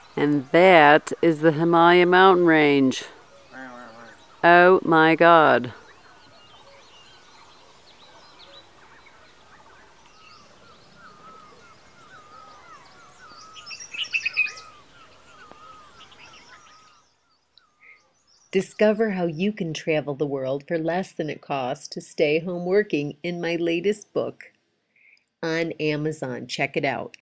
And that is the Himalaya mountain range. Oh my God. Discover how you can travel the world for less than it costs to stay home working in my latest book on Amazon. Check it out.